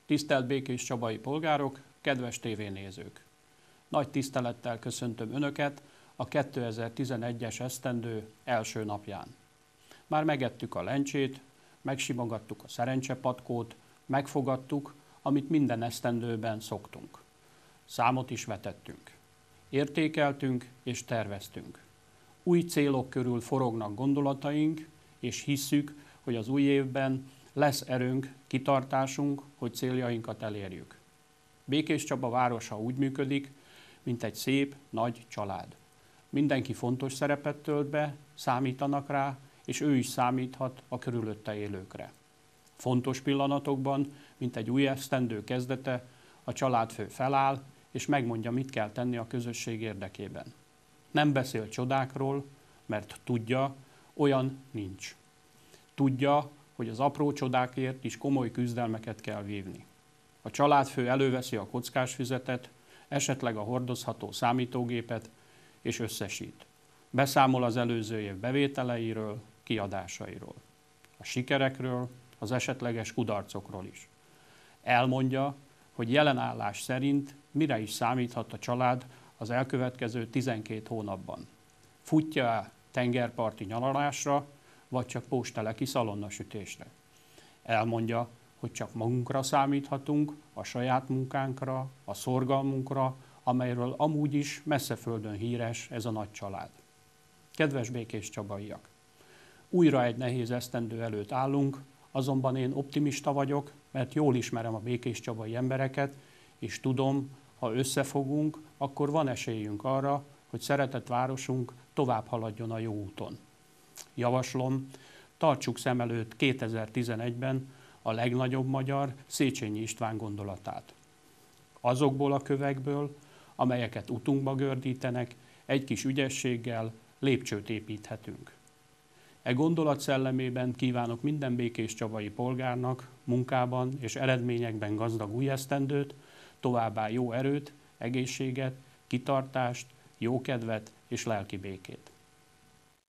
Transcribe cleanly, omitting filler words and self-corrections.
Tisztelt békéscsabai polgárok, kedves tévénézők! Nagy tisztelettel köszöntöm Önöket a 2011-es esztendő első napján. Már megettük a lencsét, megsimogattuk a szerencsepatkót, megfogadtuk, amit minden esztendőben szoktunk. Számot is vetettünk. Értékeltünk és terveztünk. Új célok körül forognak gondolataink, és hisszük, hogy az új évben lesz erőnk, kitartásunk, hogy céljainkat elérjük. Békéscsaba városa úgy működik, mint egy szép, nagy család. Mindenki fontos szerepet tölt be, számítanak rá, és ő is számíthat a körülötte élőkre. Fontos pillanatokban, mint egy új esztendő kezdete, a családfő feláll, és megmondja, mit kell tenni a közösség érdekében. Nem beszél csodákról, mert tudja, olyan nincs. Tudja, hogy az apró csodákért is komoly küzdelmeket kell vívni. A családfő előveszi a kockásfüzetet, esetleg a hordozható számítógépet, és összesít. Beszámol az előző év bevételeiről, kiadásairól, a sikerekről, az esetleges kudarcokról is. Elmondja, hogy jelen állás szerint mire is számíthat a család az elkövetkező 12 hónapban. Futja tengerparti nyaralásra, vagy csak pósteleki szalonnasütésre. Elmondja, hogy csak magunkra számíthatunk, a saját munkánkra, a szorgalmunkra, amelyről amúgy is messzeföldön híres ez a nagy család. Kedves békéscsabaiak! Újra egy nehéz esztendő előtt állunk, azonban én optimista vagyok, mert jól ismerem a békéscsabai embereket, és tudom, ha összefogunk, akkor van esélyünk arra, hogy szeretett városunk tovább haladjon a jó úton. Javaslom, tartsuk szem előtt 2011-ben a legnagyobb magyar, Széchenyi István gondolatát. Azokból a kövekből, amelyeket utunkba gördítenek, egy kis ügyességgel lépcsőt építhetünk. E gondolat szellemében kívánok minden békéscsabai polgárnak munkában és eredményekben gazdag új esztendőt, továbbá jó erőt, egészséget, kitartást, jókedvet és lelki békét.